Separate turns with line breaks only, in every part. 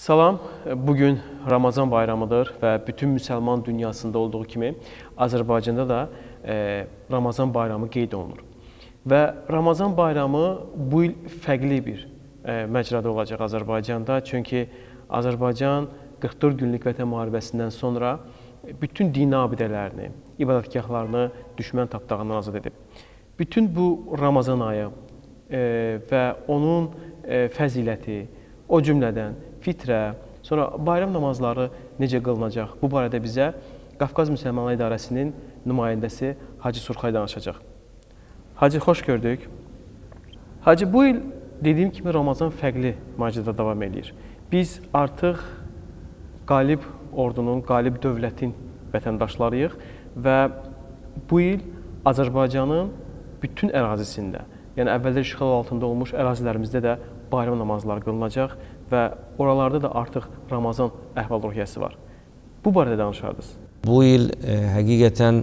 Salam, bugün Ramazan bayramıdır və bütün müsəlman dünyasında olduğu kimi Azərbaycanda da Ramazan bayramı qeyd olunur. Və Ramazan bayramı bu il fərqli bir məcrada olacaq Azərbaycanda. Çünki Azərbaycan 44 günlük Vətən müharibəsindən sonra bütün dini abidələrini, ibadətgahlarını düşmən tapdağından azad edib. Bütün bu Ramazan ayı və onun fəziləti, o cümlədən fitrə, sonra bayram namazları necə qılınacaq? Bu barədə bizə Qafqaz Müsəlmanlar İdarəsinin nümayəndəsi Hacı Surxay danışacaq. Hacı, xoş gördük. Hacı, bu il dediyim kimi Ramazan fərqli məcrada davam edir. Biz artıq qalib ordunun, qalib dövlətin vətəndaşlarıyıq və bu il Azərbaycanın bütün ərazisində, yəni əvvəldə işğal altında olmuş ərazilərimizdə də bayram namazları qılınacaq və oralarda da artıq Ramazan əhval-ruhiyyəsi var. Bu barədə danışardınız.
Bu il həqiqətən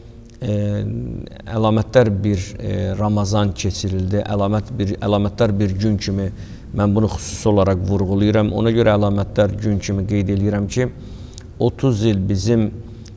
əlamətdar bir Ramazan keçirildi. Əlamətdar bir gün kimi mən bunu xüsusi olaraq vurğulayıram. Ona görə əlamətdar gün kimi qeyd edirəm ki, 30 il bizim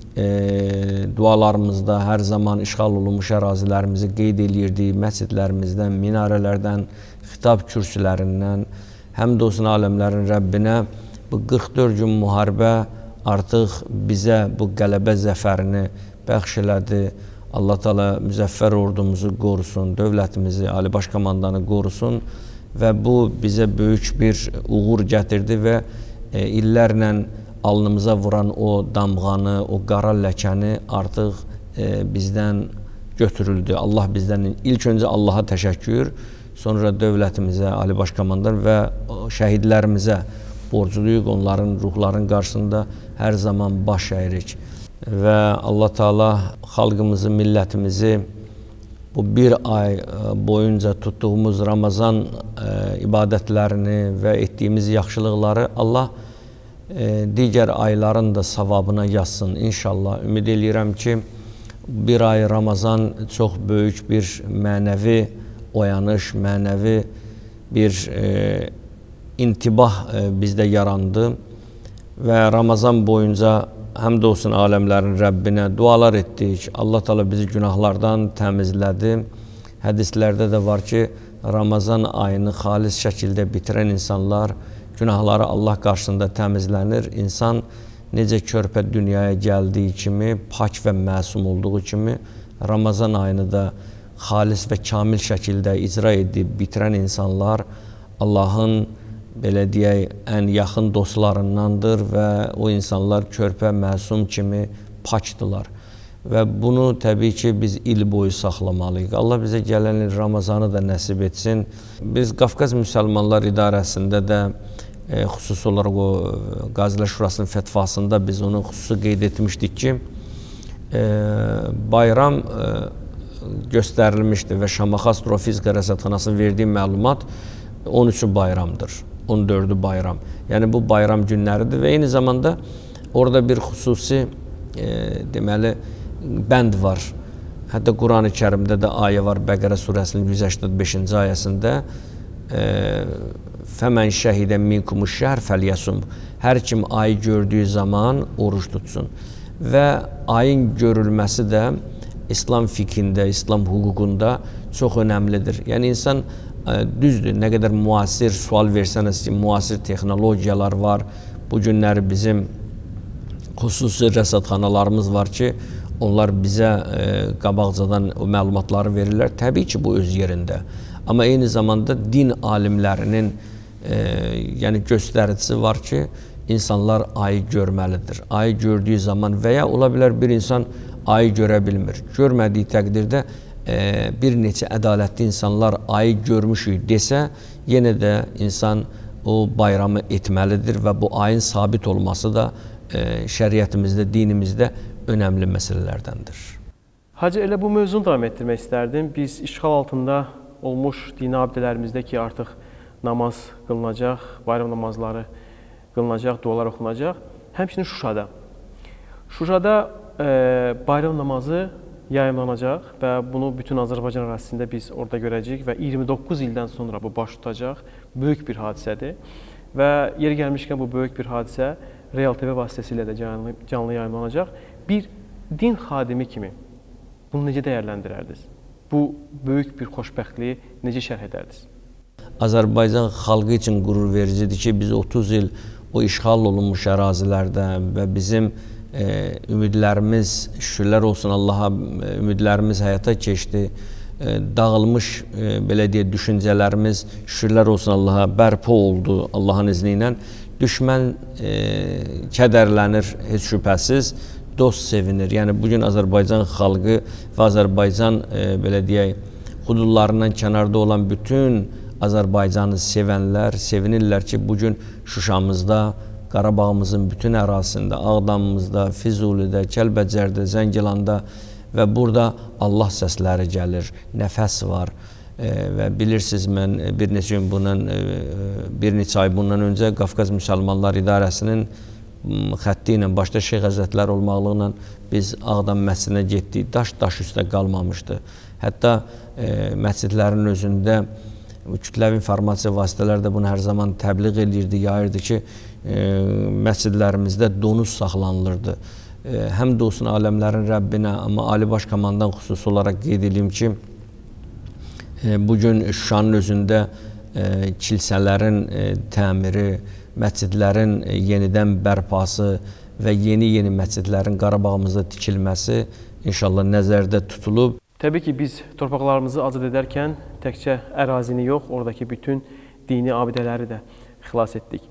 dualarımızda hər zaman işğal olunmuş ərazilərimizi qeyd edirdik. Məscidlərimizdən, minarələrdən, xitab kürsülərindən, həmd olsun aləmlərin Rəbbinə bu 44 gün müharibə artıq bizə bu qələbə zəfərini bəxş elədi. Allah Teala müzəffər ordumuzu qorusun, dövlətimizi, Ali Baş Komandanı qorusun və bu bizə böyük bir uğur gətirdi və illərlə alnımıza vuran o damğanı, o qara ləkəni artıq bizdən götürüldü. Allah bizdən ilk öncə Allaha təşəkkür, sonra dövlətimizə, Ali Baş Komandan və şəhidlərimizə borcluyuq. Onların ruhların qarşısında hər zaman baş əyirik. Və Allah Teala xalqımızı, millətimizi bu bir ay boyunca tutduğumuz Ramazan ibadətlərini və etdiyimiz yaxşılıqları Allah digər ayların da savabına yazsın inşallah. Ümid edirəm ki, bir ay Ramazan çox böyük bir mənəvi oyanış, mənəvi bir intibah bizdə yarandı və Ramazan boyunca həmd olsun aləmlərin Rəbbinə dualar etdik. Allah Teala bizi günahlardan təmizlədi. Hədislərdə də var ki, Ramazan ayını xalis şəkildə bitirən insanlar günahları Allah qarşısında təmizlənir. İnsan necə körpə dünyaya gəldiyi kimi, pak və məsum olduğu kimi Ramazan ayını da xalis və kamil şəkildə icra edib bitirən insanlar Allahın belə deyək, ən yaxın dostlarındandır və o insanlar körpə, məsum kimi pakdılar. Və bunu təbii ki, biz il boyu saxlamalıyıq. Allah bizə gələn il Ramazanı da nəsib etsin. Biz Qafqaz Müsəlmanlar İdarəsində də xüsusi olaraq o Qazilər Şurasının fətvasında biz onu xüsusi qeyd etmişdik ki, bayram göstərilmişdi və Şamaxı Astrofizika Rəsədxanasının verdiyi məlumat 13-ü bayramdır. 14-ü bayram. Yəni bu bayram günləridir və eyni zamanda orada bir xüsusi deməli bənd var. Hətta Qurani Kərimdə də ayə var, Bəqərə surəsinin 185-ci ayəsində Fəmən şəhidə minkumu şəhr fəlyəsum. Hər kim ayı gördüyü zaman oruç tutsun. Və ayın görülməsi də İslam fiqhində, İslam hüququnda çox önəmlidir. Yəni insan düzdür, nə qədər müasir sual versəniz ki, müasir texnologiyalar var. Bu günləri bizim xüsusi rəsədxanalarımız var ki, onlar bizə qabaqcadan o məlumatları verirlər. Təbii ki, bu öz yerində. Amma eyni zamanda din alimlərinin yəni göstəricisi var ki, insanlar ayı görməlidir. Ayı gördüyü zaman və ya ola bilər bir insan ayı görə bilmir. Görmədiyi təqdirdə bir neçə ədalətli insanlar ayı görmüşük desə, yenə də insan o bayramı etməlidir və bu ayın sabit olması da şəriətimizdə, dinimizdə önəmli məsələlərdəndir.
Hacı, elə bu mövzunu davam etdirmək istərdim. Biz işğal altında olmuş dini abidələrimizdə ki, artıq namaz qılınacaq, bayram namazları qılınacaq, dualar oxunacaq. Həmçinin Şuşada. Şuşada bayram namazı yayımlanacaq və bunu bütün Azərbaycan ərazisində biz orada görəcəyik və 29 ildən sonra bu baş tutacaq. Böyük bir hadisədir və yeri gəlmişkən bu böyük bir hadisə Real TV vasitəsilə də canlı yayımlanacaq. Bir din xadimi kimi bunu necə dəyərləndirərdiniz? Bu böyük bir xoşbəxtliyi necə şərh edərdiniz?
Azərbaycan xalqı üçün qürur vericidir ki, biz 30 il o işğal olunmuş ərazilərdə və bizim ümidlərimiz, şükürlər olsun Allaha, ümidlərimiz həyata keçdi. Dağılmış, belə deyək, düşüncələrimiz, şükürlər olsun Allaha, bərpa oldu Allahın izni ilə. Düşmən kədərlənir, heç şübhəsiz, dost sevinir. Yəni, bugün Azərbaycan xalqı və Azərbaycan, belə deyək, hududlarından kənarda olan bütün Azərbaycanı sevənlər, sevinirlər ki, bugün Şuşamızda, Qarabağımızın bütün ərazisində, Ağdamımızda, Füzulidə, Kəlbəcərdə, Zəngilanda və burada Allah səsləri gəlir, nəfəs var. Və bilirsiniz, mən bir neçə ay bundan öncə Qafqaz Müsəlmanlar İdarəsinin xətti ilə, başda Şeyx Həzrətlər olmaqlıqla biz Ağdam məscidinə getdik, daş üstə qalmamışdı. Hətta məscidlərin özündə kütləvi informasiya vasitələri də bunu hər zaman təbliğ edirdi, yayırdı ki, məscidlərimizdə donuz saxlanılırdı. Həmd olsun aləmlərin Rəbbinə, amma Ali Baş Komandan xüsusi olaraq qeyd edeyim ki, bugün Şuşanın özündə kilsələrin təmiri, məscidlərin yenidən bərpası və yeni məscidlərin Qarabağımızda tikilməsi inşallah nəzərdə tutulub.
Təbii ki, biz torpaqlarımızı azad edərkən təkcə ərazini yox, oradakı bütün dini abidələri də xilas etdik.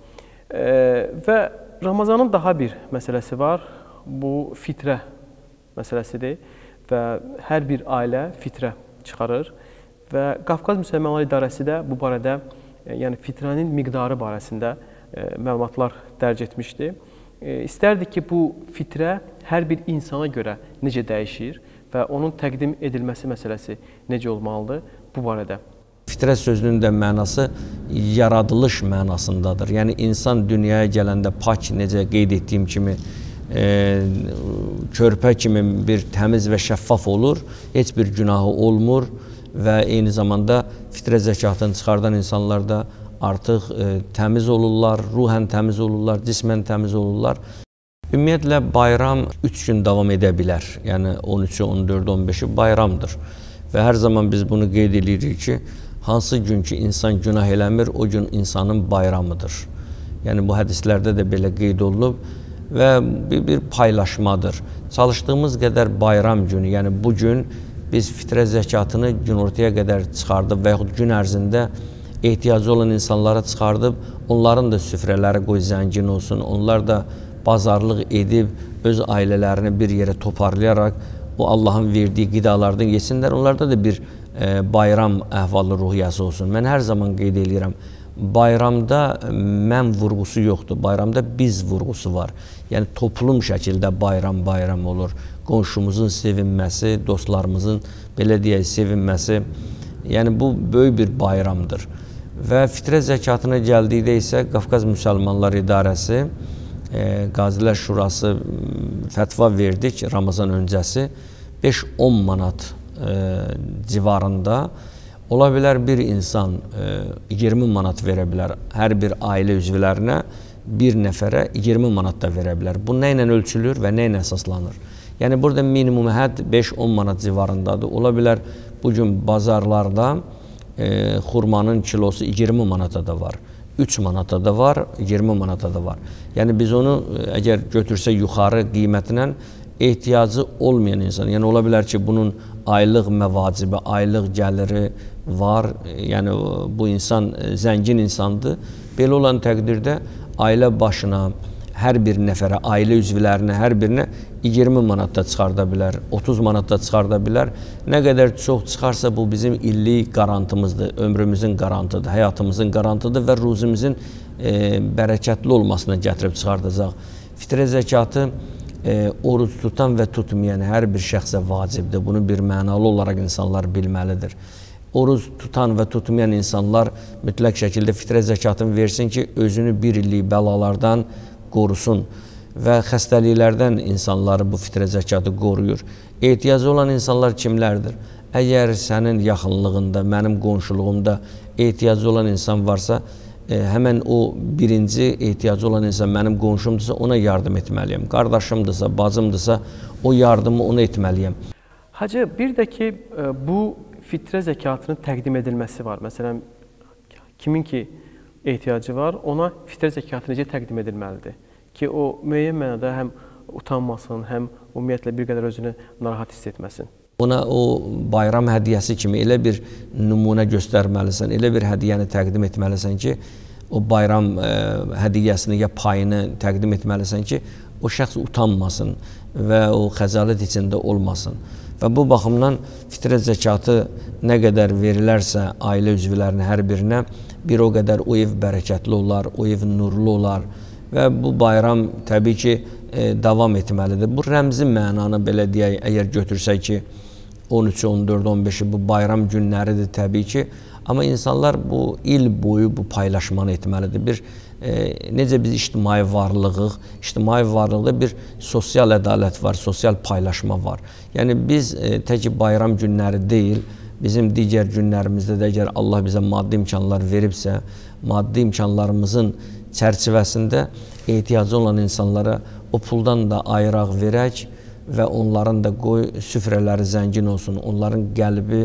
Və Ramazanın daha bir məsələsi var, bu fitrə məsələsidir və hər bir ailə fitrə çıxarır. Və Qafqaz Müsəlmanlar İdarəsi də bu barədə, yəni fitrənin miqdarı barəsində məlumatlar dərc etmişdi. İstərdik ki, bu fitrə hər bir insana görə necə dəyişir və onun təqdim edilməsi məsələsi necə olmalıdır bu barədə?
Fitrə sözünün də mənası yaradılış mənasındadır. Yəni, insan dünyaya gələndə pak, necə qeyd etdiyim kimi, körpə kimi bir təmiz və şəffaf olur, heç bir günahı olmur və eyni zamanda fitrə zəkatını çıxardan insanlar da artıq təmiz olurlar, ruhən təmiz olurlar, cismən təmiz olurlar. Ümumiyyətlə, bayram 3 gün davam edə bilər. Yəni, 13-ü, 14-ü, 15-i bayramdır. Və hər zaman biz bunu qeyd edirik ki, hansı gün ki, insan günah eləmir, o gün insanın bayramıdır. Yəni, bu hədislərdə də belə qeyd olunub və bir paylaşmadır. Çalışdığımız qədər bayram günü, yəni bu gün biz fitrə zəkatını günortaya qədər çıxardıb və yaxud gün ərzində ehtiyacı olan insanlara çıxardıb, onların da süfrələri qoy zəngin olsun, onlar da bazarlıq edib, öz ailələrini bir yerə toparlayaraq o Allahın verdiyi qidalardan yesinlər, onlarda da bir bayram əhvalı ruhiyyəsi olsun. Mən hər zaman qeyd edirəm, bayramda mən vurğusu yoxdur, bayramda biz vurğusu var. Yəni, toplum şəkildə bayram olur. Qonşumuzun sevinməsi, dostlarımızın, belə deyək, sevinməsi, yəni bu böyük bir bayramdır. Və fitrə zəkatına gəldikdə isə Qafqaz Müsəlmanlar İdarəsi, Qazilər Şurası fətva verdik Ramazan öncəsi 5-10 manat civarında. Ola bilər bir insan 20 manat verə bilər hər bir ailə üzvlərinə, bir nəfərə 20 manat da verə bilər. Bu nə ilə ölçülür və nə ilə əsaslanır? Yəni, burada minimum hədd 5-10 manat civarındadır. Ola bilər bugün bazarlarda xurmanın kilosu 20 manata da var, 3 manata da var, 20 manata da var. Yəni, biz onu əgər götürsə yuxarı qiymətlə ehtiyacı olmayan insan, yəni ola bilər ki, bunun aylıq məvacibi, aylıq gəliri var, yəni bu insan zəngin insandır. Belə olan təqdirdə ailə başına, hər bir nəfərə, ailə üzvlərinə, hər birinə 20 manat da çıxarda bilər, 30 manat da çıxarda bilər. Nə qədər çox çıxarsa bu bizim illik qarantımızdır, ömrümüzün qarantıdır, həyatımızın qarantıdır və ruzimizin bərəkətli olmasına gətirib çıxardacaq. Fitrə zəkatı oruc tutan və tutmayan hər bir şəxsə vacibdir. Bunu bir mənalı olaraq insanlar bilməlidir. Oruc tutan və tutmayan insanlar mütləq şəkildə fitrə zəkatını versin ki, özünü bir illik bəlalardan qorusun və xəstəliklərdən insanları bu fitrə zəkatı qoruyur. Ehtiyacı olan insanlar kimlərdir? Əgər sənin yaxınlığında, mənim qonşuluğumda ehtiyacı olan insan varsa, həmən o birinci ehtiyacı olan insan mənim qonşumdursa ona yardım etməliyəm. Qardaşımdırsa, bacımdırsa o yardımı ona etməliyəm.
Hacı, bir də ki, bu fitrə zəkatının təqdim edilməsi var. Məsələn, kimin ki ehtiyacı var, ona fitrə zəkatı necə təqdim edilməlidir? Ki, o müəyyən mənada həm utanmasın, həm ümumiyyətlə bir qədər özünü narahat hiss etməsin.
Ona o bayram hədiyyəsi kimi elə bir nümunə göstərməlisən, elə bir hədiyyəni təqdim etməlisən ki, o bayram hədiyyəsini ya payını təqdim etməlisən ki, o şəxs utanmasın və o xəcalət içində olmasın. Və bu baxımdan fitrə zəkatı nə qədər verilərsə ailə üzvlərinin hər birinə, bir o qədər o ev bərəkətli olar, o ev nurlu olar və bu bayram təbii ki, davam etməlidir. Bu rəmzi mənanı belə deyək, əgər götürsək ki, 13, 14, 15-i bu bayram günləridir təbii ki, amma insanlar bu il boyu bu paylaşmanı etməlidir. Necə biz ictimai varlığıq, ictimai varlıqda bir sosial ədalət var, sosial paylaşma var. Yəni biz tək bayram günləri deyil, bizim digər günlərimizdə də əgər Allah bizə maddi imkanlar veribsə, maddi imkanlarımızın çərçivəsində ehtiyacı olan insanlara o puldan da ayıraq verək və onların da qoy süfrələri zəngin olsun, onların qəlbi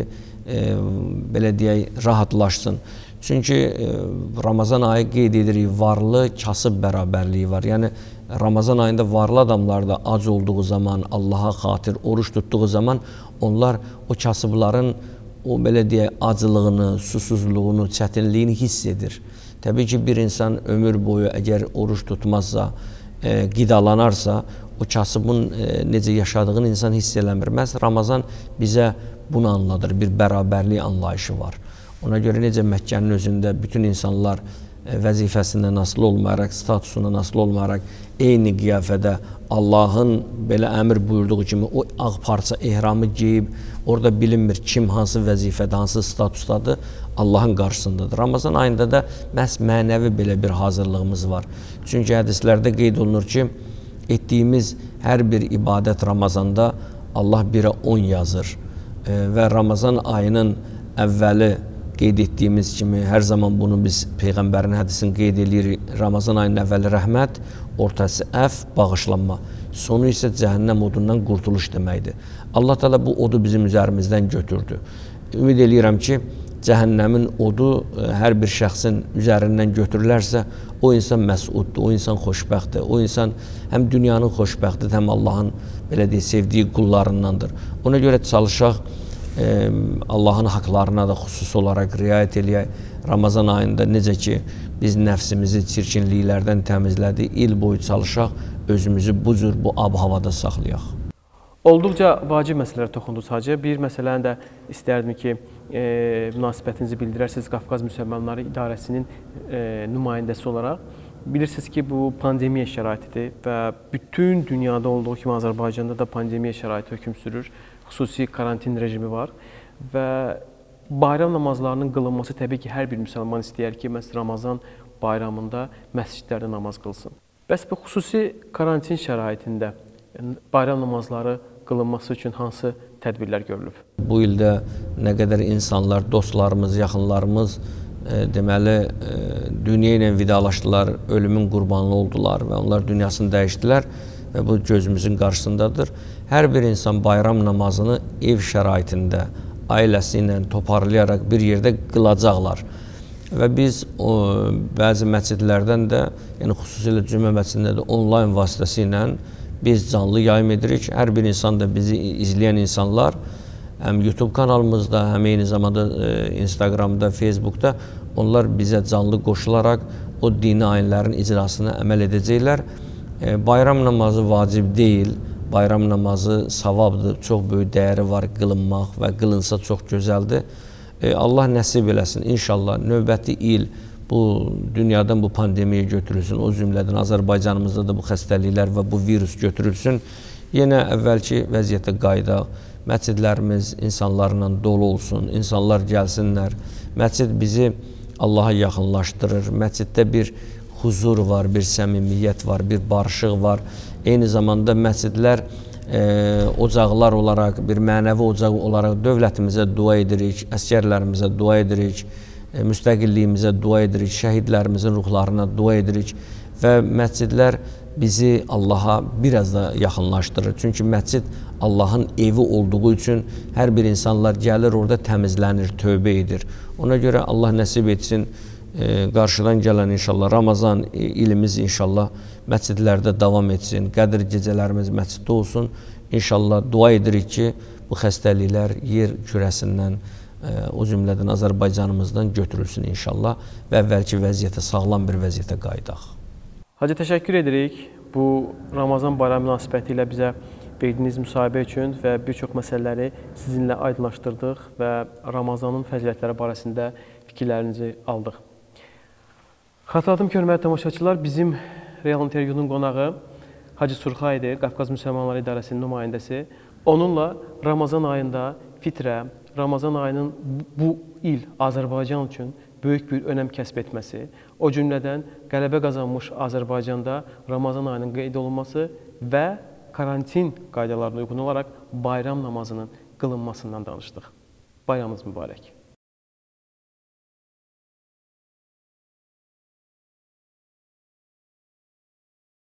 belə deyək, rahatlaşsın. Çünki Ramazan ayı qeyd edirik, varlı kasıb bərabərliyi var. Yəni Ramazan ayında varlı adamlar da ac olduğu zaman, Allaha xatir oruç tutduğu zaman onlar o kasıbların o belə deyək, acılığını, susuzluğunu, çətinliyini hiss edir. Təbii ki, bir insan ömür boyu əgər oruç tutmazsa, qidalanarsa, o kasıbın necə yaşadığını insan hiss eləmir. Məhz Ramazan bizə bunu anladır, bir bərabərlik anlayışı var. Ona görə necə Məkkənin özündə bütün insanlar vəzifəsindən asılı olmayaraq, statusundan asılı olmayaraq, eyni qiyafədə Allahın belə əmr buyurduğu kimi o ağ parça ehramı geyib, orada bilinmir kim hansı vəzifədə, hansı statusdadır, Allahın qarşısındadır. Ramazan ayında da məhz mənəvi belə bir hazırlığımız var. Çünki hədislərdə qeyd olunur ki, etdiyimiz hər bir ibadət Ramazanda Allah 1-ə 10 yazır və Ramazan ayının əvvəli qeyd etdiyimiz kimi, hər zaman bunu biz Peyğəmbərin hədisini qeyd edirik, Ramazan ayının əvvəli rəhmət, ortası əf, bağışlanma, sonu isə cəhənnəm odundan qurtuluş deməkdir. Allah Teala bu odu bizim üzərimizdən götürdü. Ümid edirəm ki, cəhənnəmin odu hər bir şəxsin üzərindən götürülərsə, o insan məsuddur, o insan xoşbəxtdir, o insan həm dünyanın xoşbəxtidir, həm Allahın belə deyək, sevdiyi qullarındandır. Ona görə çalışaq, Allahın haqlarına da xüsusi olaraq riayət eləyək. Ramazan ayında necə ki, biz nəfsimizi çirkinliklərdən təmizlədik, il boyu çalışaq, özümüzü bu cür, bu ab-havada saxlayaq.
Olduqca vacib məsələlərə toxundunuz Hacı. Bir məsələni də istərdim ki, münasibətinizi bildirərsiniz Qafqaz Müsəlmanları İdarəsinin nümayəndəsi olaraq. Bilirsiniz ki, bu pandemiya şəraitidir və bütün dünyada olduğu kimi Azərbaycanda da pandemiya şəraiti hökm sürür. Xüsusi karantin rejimi var və bayram namazlarının qılınması təbii ki, hər bir müsəlman istəyər ki, məhz Ramazan bayramında məscidlərdə namaz qılsın. Bəs bu xüsusi karantin şəraitində bayram namazları qılınması üçün hansı tədbirlər görülüb?
Bu ildə nə qədər insanlar, dostlarımız, yaxınlarımız deməli, dünya ilə vidalaşdılar, ölümün qurbanı oldular və onlar dünyasını dəyişdilər və bu gözümüzün qarşısındadır. Hər bir insan bayram namazını ev şəraitində, ailəsi ilə toparlayaraq bir yerdə qılacaqlar. Və biz bəzi məscidlərdən də, yəni xüsusilə cümə məscidində də onlayn vasitəsilə biz canlı yayım edirik. Hər bir insan da bizi izləyən insanlar həm YouTube kanalımızda, həm eyni zamanda Instagramda, Facebookda onlar bizə canlı qoşularaq o dini ayinlərin icrasına əməl edəcəklər. Bayram namazı vacib deyil, bayram namazı savabdır, çox böyük dəyəri var qılınmaq və qılınsa çox gözəldir. Allah nəsib eləsin, inşallah növbəti il bu dünyadan bu pandemiya götürülsün, o cümlədən Azərbaycanımızda da bu xəstəliklər və bu virus götürülsün. Yenə əvvəlki vəziyyətə qaydaq, məscidlərimiz insanlarla dolu olsun, insanlar gəlsinlər. Məscid bizi Allaha yaxınlaşdırır, məsciddə bir huzur var, bir səmimiyyət var, bir barışıq var. Eyni zamanda məscidlər ocaqlar olaraq, bir mənəvi ocaq olaraq dövlətimizə dua edirik, əsgərlərimizə dua edirik, müstəqilliyimizə dua edirik, şəhidlərimizin ruhlarına dua edirik və məscidlər bizi Allaha biraz da yaxınlaşdırır. Çünki məscid Allahın evi olduğu üçün hər bir insanlar gəlir orada təmizlənir, tövbə edir. Ona görə Allah nəsib etsin, qarşıdan gələn inşallah Ramazan ilimiz inşallah məscidlərdə davam etsin, Qədir gecələrimiz məsciddə olsun. İnşallah dua edirik ki, bu xəstəliklər yer kürəsindən, o cümlədən Azərbaycanımızdan götürülsün inşallah və əvvəlki vəziyyətə, sağlam bir vəziyyətə qayıdaq.
Hacı, təşəkkür edirik bu Ramazan bayramı münasibəti ilə bizə verdiyiniz müsahibə üçün və bir çox məsələləri sizinlə aydınlaşdırdıq və Ramazanın fəzilətləri barəsində fikirlərinizi aldıq. Xatırladım ki, hörmətli tamaşaçılar, bizim Real intervyunun qonağı Hacı Surxa idi, Qafqaz Müsəlmanları İdarəsinin nümayəndəsi. Onunla Ramazan ayında fitrə, Ramazan ayının bu il Azərbaycan üçün böyük bir önəm kəsb etməsi, o cümlədən qələbə qazanmış Azərbaycanda Ramazan ayının qeyd olunması və karantin qaydalarına uyğun olaraq bayram namazının qılınmasından danışdıq. Bayramınız mübarək.